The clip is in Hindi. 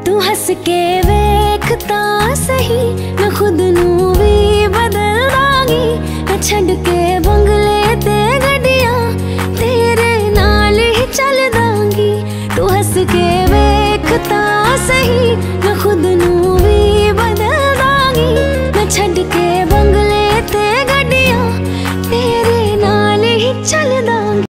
तू हस के वेखता सही, मैं खुद नू भी बदल दांगी। मैं छड़ के बंगले ते गड्डियां, तेरे नाल ही चल दांगी। तू हस के वेखता सही, मैं खुद नू भी बदल दांगी। मैं छड़ के